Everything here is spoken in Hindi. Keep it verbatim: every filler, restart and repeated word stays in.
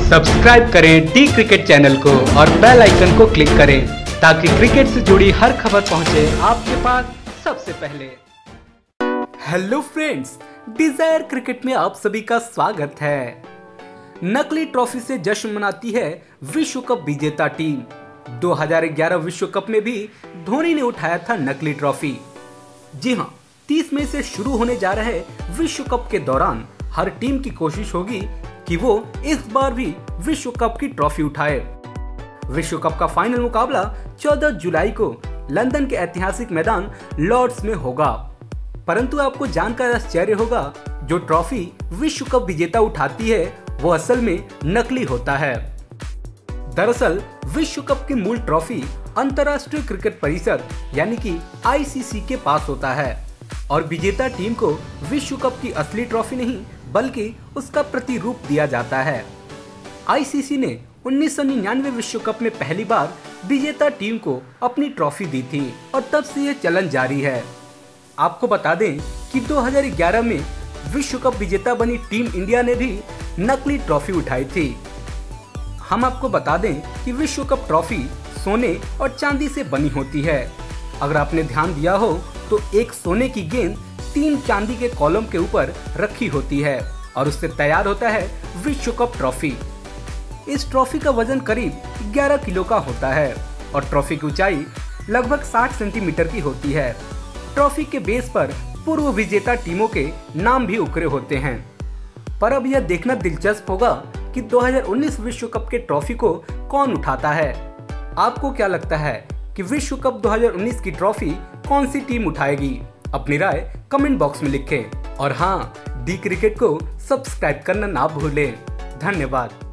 सब्सक्राइब करें डी क्रिकेट चैनल को और बेल आइकन को क्लिक करें ताकि क्रिकेट से जुड़ी हर खबर पहुंचे आपके पास सबसे पहले। हेलो फ्रेंड्स, डिजायर क्रिकेट में आप सभी का स्वागत है। नकली ट्रॉफी से जश्न मनाती है विश्व कप विजेता टीम। दो हज़ार ग्यारह विश्व कप में भी धोनी ने उठाया था नकली ट्रॉफी। जी हां, तीस मई से शुरू होने जा रहे विश्व कप के दौरान हर टीम की कोशिश होगी कि वो इस बार भी विश्व कप की ट्रॉफी उठाए। विश्व कप का फाइनल मुकाबला चौदह जुलाई को लंदन के ऐतिहासिक मैदान लॉर्ड्स में होगा। परंतु आपको जानकर आश्चर्य होगा, जो ट्रॉफी विश्व कप विजेता उठाती है वो असल में नकली होता है। दरअसल विश्व कप की मूल ट्रॉफी अंतर्राष्ट्रीय क्रिकेट परिषद यानी कि आई सी सी के पास होता है और विजेता टीम को विश्व कप की असली ट्रॉफी नहीं बल्कि उसका प्रतिरूप दिया जाता है। आई सी सी ने उन्नीस सौ निन्यानवे विश्व कप में पहली बार विजेता टीम को अपनी ट्रॉफी दी थी और तब से यह चलन जारी है। आपको बता दें कि दो हज़ार ग्यारह में विश्व कप विजेता बनी टीम इंडिया ने भी नकली ट्रॉफी उठाई थी। हम आपको बता दें कि विश्व कप ट्रॉफी सोने और चांदी से बनी होती है। अगर आपने ध्यान दिया हो तो एक सोने की गेंद तीन चांदी के कॉलम के ऊपर रखी होती है और उससे तैयार होता है विश्व कप ट्रॉफी। इस ट्रॉफी का वजन करीब ग्यारह किलो का होता है और ट्रॉफी की ऊंचाई लगभग साठ सेंटीमीटर की होती है। ट्रॉफी के बेस पर पूर्व विजेता टीमों के नाम भी उकरे होते हैं। पर अब यह देखना दिलचस्प होगा कि दो हज़ार उन्नीस विश्व कप के ट्रॉफी को कौन उठाता है। आपको क्या लगता है कि विश्व कप दो हज़ार उन्नीस की ट्रॉफी कौन सी टीम उठाएगी? अपनी राय कमेंट बॉक्स में लिखें और हाँ, डी क्रिकेट को सब्सक्राइब करना ना भूलें। धन्यवाद।